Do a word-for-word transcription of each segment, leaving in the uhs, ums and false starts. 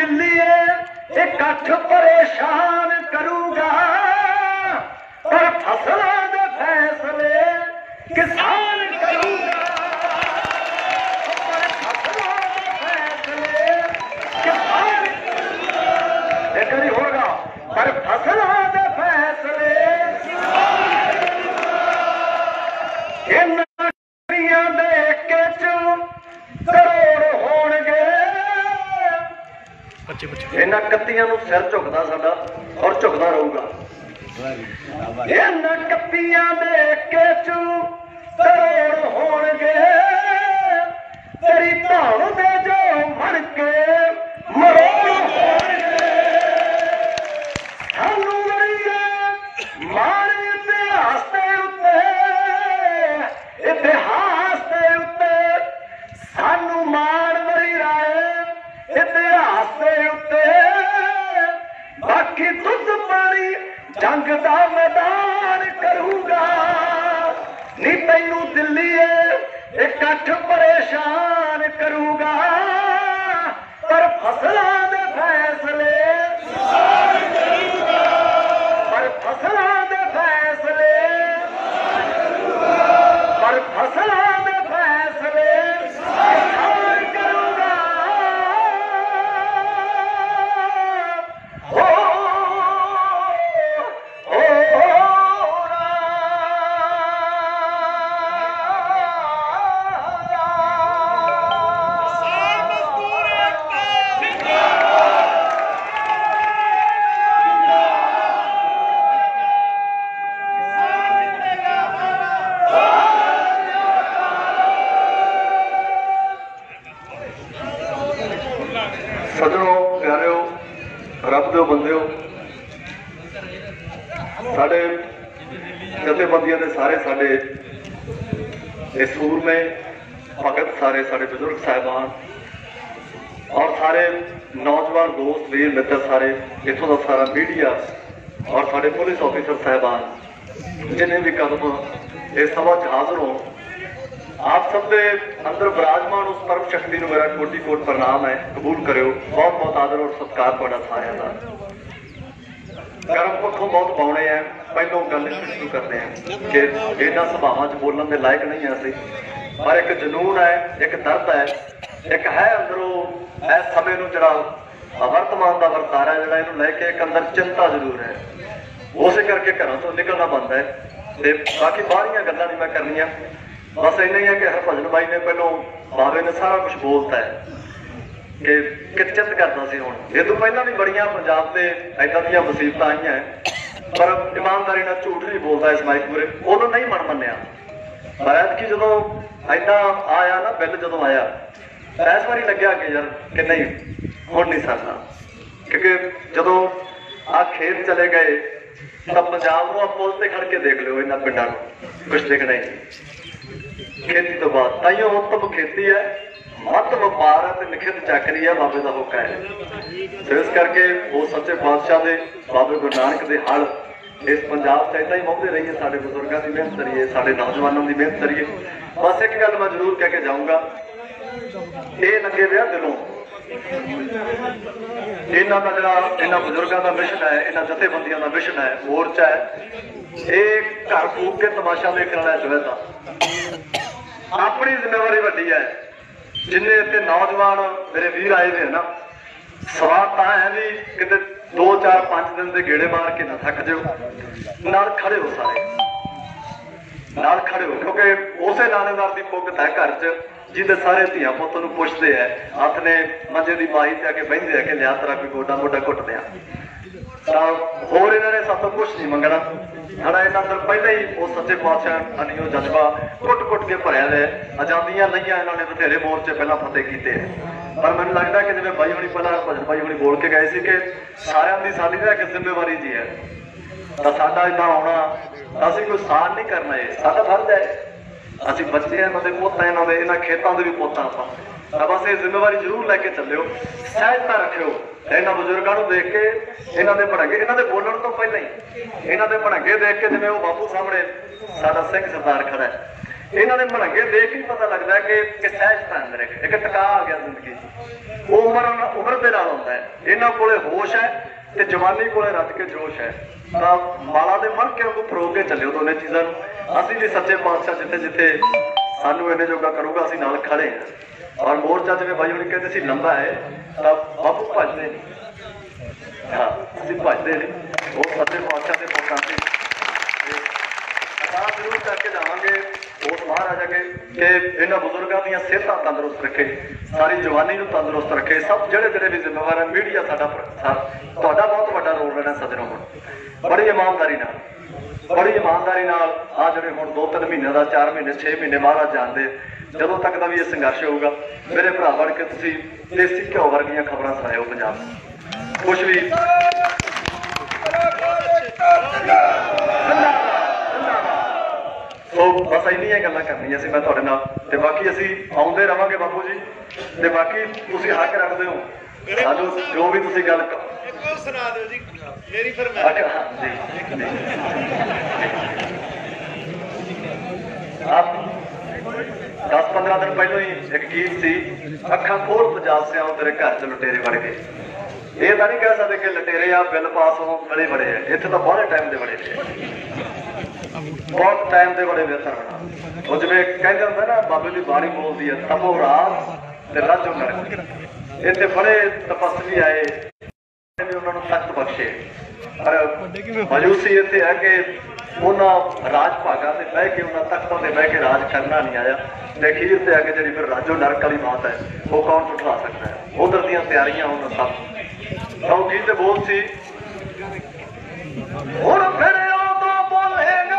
दिल्ली इकट्ठ परेशान करूंगा, पर फसलों के फैसले किसान करूंगा, पर फसलों के फैसले किसान एक नहीं होगा, पर फसलों के फैसले इन देख के करोड़ होणगे। इन्हां कत्तियां नूं सिर झुकदा साडा और झुकदा रहूगा। इन्हां कत्तियां देख के करोड़ होणगे, तेरी धौण दे जो मर के मरोड़ होणगे। सानू लड़ीए मारे इतिहास दे उत्ते, इतिहास दे उत्ते सानू मार मरी राए इतिहास दे उत्ते। बाकी दुध पानी जंग दा मैदान करूंगा, नी तैनू दिल्ली इकट्ठ परेशान करूंगा, पर फसलों दे फैसले पर फसलों दे फैसले पर फसलों दे फैसले किसान करूंगा। हो सजनों प्यारिओ रब दे बंदिओ, साडे जथेबंदियां दे सारे साडे इस सूरमे भगत, सारे साडे बुजुर्ग साहिबान और सारे नौजवान दोस्त वीर मित्र, सारे इत्थों का सारा मीडिया और साडे पुलिस ऑफिसर साहिबान जिन्हें भी कदम इस सभा च हाजिर हो, आप सब दे अंदर विराजमान उस परम शक्ति को मेरा कोटि कोट प्रणाम है। कबूल करो। बहुत बहुत आदर और सत्कार तुहाडा सारिआं दा। कर्म पक्षों बहुत पाने हैं। पहलों गल शुरू करते हैं कि इन्हां सभावां च बोलण दे लायक नहीं है असीं, पर एक जनून है, एक दर्द है, एक है अंदरों इस समय नूं जिहड़ा वर्तमान का वरतारा है जिहड़ा इहनूं लैके एक अंदर चिंता जरूर है। उस करके घरों तो निकलना बनता है। ते बाकी बाहरियां गल्लां नहीं मैं करनियां, बस इन्ना ही है कि हरभजन भाई ने पहलों बाबे ने सारा कुछ बोलता है कि किचित करता सी। हुण ये तो पहला भी बड़ियां पंजाब से इदां दी मुसीबत आई हैं, पर ईमानदारी नाल झूठ नहीं बोलता इस माइक पूरे। उदों नहीं मन मन्निया, पर ऐतकी जदों इदां आया ना बिल जदों आया, इस बारी लग्या कि यार कि नहीं हुण नहीं सरना, क्योंकि जदों आ खेत चले गए तो पंजाब को पुल से खड़ के देख लो, इन्होंने पिंडा कुछ दिखना ही नहीं। खेती तो बाद ताइयों उत्तम खेती है, मत व्यापार है, निखित चाकरी है, बाबे का हुक्म है। तो इस करके वो सच्चे बादशाह दे बाबे गुरु नानक दे हल इस पंजाब से इदा ही वाहते रहिए, साडे बजुर्गों की मेहनत करिए, साडे नौजवानों की मेहनत करिए। बस एक गल मैं जरूर कह के जाऊँगा, ये लगे वे दिलों इन्हों का जरा इन्होंने बजुर्गों का मिशन है, इन्होंने जथेबंदियों का मिशन है, मोर्चा है, ये घर फूक के तमाशा देखने वाला जो है अपनी जिम्मेवारी वड्डी है। जिन्हें इतने नौजवान मेरे वीर आए हुए ना, सवाल तो है भी कितने दो चार पांच दिन के गेड़े मार के ना थक जाओ, नाल खड़े हो, सारे नाल खड़े हो, क्योंकि उस लानेदार की भुगत है घर च जिहदे सारे धियां पुत्त नूं पुछदे है, हथ ने मंजे की माही से आके बहिंदे है कि लिया तेरा कोई गोडा मोडा घुट दिया। होर इन्होंने सब तो कुछ नहीं मंगना, साड़ा इन्होंने अंदर पहले ही वो सच्चे पातशाह अनियो जज्बा घुट घुट के भरिया है। आजादियां लईआं इन्होंने बथेरे मोर्चे पहला फतेह किए हैं, पर मैंने लगता कि जिवें बाई होनी पहला भजन भाई होनी बोल के गए थे कि सारिਆਂ ਦੀ साडी ਤਾਂ एक जिम्मेवारी जी है, तो साडा इदां आउणा असीं कोई सान नहीं करना, है साडा फर्ज है। असीं बच्चे हैं, इन्होंने पुत्त हैं, इन्होंने इन्होंने खेतों के भी पुत्त आपां, बस ये जिम्मेवारी जरूर लैके चलो, सहजता रखियो। इन्होंने बजुर्गों को देख के इन्होंने भड़के, इन्होंने बोलने तो पहले ही इन्होंने भड़के देख के जिवें वो बापू सामने साडा सिंह सरदार खड़ा है, इन्हों ने मड़ंगे देख ही पता लगता है कि कि सहजता अंदर एक एक टका आ गया जिंदगी वो उम्र उम्र के नाल होंदा है। इन्हों को होश है तो जवानी को रच के जोश है। माला के मन के फरोग के चलियो दोनों चीज़ों असीं भी सच्चे पातशाह जिथे जिथे सानू इन्हें जोगा करूगा असीं नाल खड़े हैं। और मोर्चा जिवें भाई होनी कहते सी लंबा है तो बापू भजदे नहीं। हाँ असीं भजदे नहीं वो सच्चे पातशाह के पुत असीं अरदास जरूर करके जावांगे उस महाराज अगे कि इन्होंने बुजुर्गों दी सेहतां तंदुरुस्त रखे सारी जवानी नूं तंदुरुस्त रखे। सब जिहड़े जिहड़े भी जिम्मेवार है मीडिया साडा तुहाडा बहुत वड्डा रोल रहना सजनों हुण बड़ी ईमानदारी नाल बड़ी ईमानदारी नाल आ जिहड़े हुण दो तीन महीने का चार महीने छे महीने महाराज जानते जदों तक का भी ये संघर्ष होगा मेरे भरा बन के तुसीं देसी घ्यो वर्गियां खबरां सुणाओ पंजाब कुछ भी तो बस इन्नियां गल्लां करनियां सी मैं तुहाडे नाल ते बाकी असीं आउंदे रहांगे बापू जी ते बाकी तुसीं हक रखदे हो सानू जो भी तुसीं गल सुना दिओ जी मेरी फरमाइश जी आप दस पंद्रह दिन पहलों ही एक गीत सी अखां खोल पंजाब से आओ तेरे घर च लुटेरे वड़ गए। ये तो नहीं कह सकते कि लुटेरे आ बिल पास हो बड़े बड़े है इत्थे तो बहुत टाइम के बड़े बहुत टाइम के बड़े बेहतर बना वो जिवें कहते होंगे ना बाबे की बाणी बोलती है तपो रात राजो नरक इतने बड़े तपस्वी आए उन्होंने तख्त बख्शे पर मायूसी इतने है कि उन्होंने राज भागा से बह के उन्होंने तख्तों से बह के राज करना नहीं आया तो अखीर से आगे जी फिर राजो नरक वाली बात है वो कौन उठा सकता है। उधर दी तैयारियां उन्होंने सब तो गीत बोल सी हुण फिर उदों बोलेगा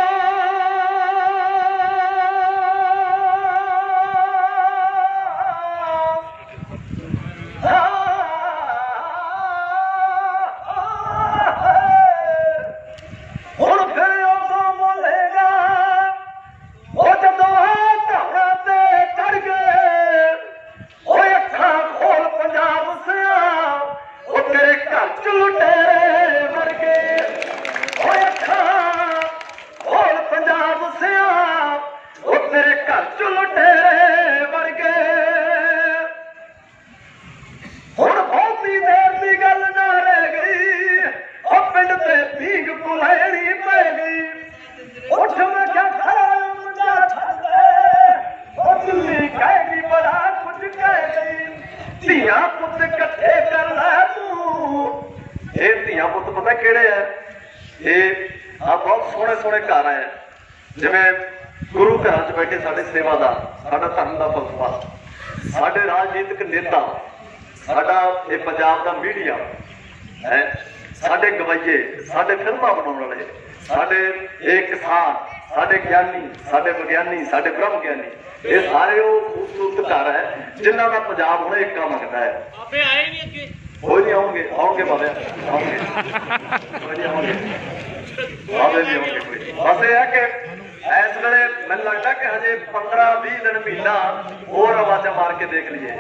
सेवादार साडा धर्म का फलसफा साडे राजनीतिक नेता साडा ये पंजाब का मीडिया है साडे गवाइए साडे फिल्मां बनाने वाले साडे ये किसान साडे ज्ञानी साडे विज्ञानी साडे ब्रह्म ज्ञानी ये सारे वो खूबसूरत घर है जिन्हों का पंजाब हुण एक मंगता है। कोई नहीं आउणगे आउणगे बाबे आउणगे कोई नहीं आउणगे बाबे नहीं आउणगे कोई बस ये है कि इस वे मैंने लगता कि हजे पंद्रह भी दिन महीना और आवाजा मार के देख लीए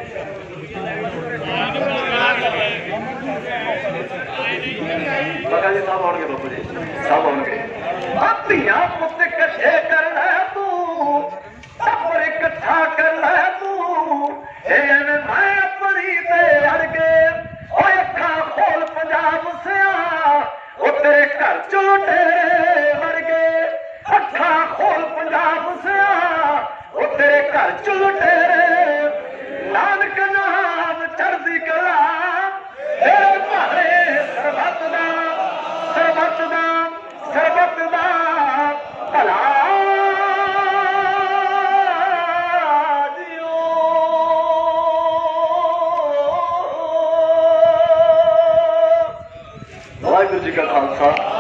पता जी सब आउणगे बापू जी सब आउणगे धीआं पुत कट्ठे कर लै तू टब्बर इकट्ठा कर लै तू एवें मैं अपनी ते अड़ के ओए अखां खोल पंजाब सिया ओ तेरे घर चो लुटेरे वड़ गए अखां खोल पंजाब सिया ओ तेरे घर च लुटेरे नानक नाम चढ़दी कला तेरे भारे सरबत दा सरबत दा सरबत दा भला वाहिगुरू जी का खालसा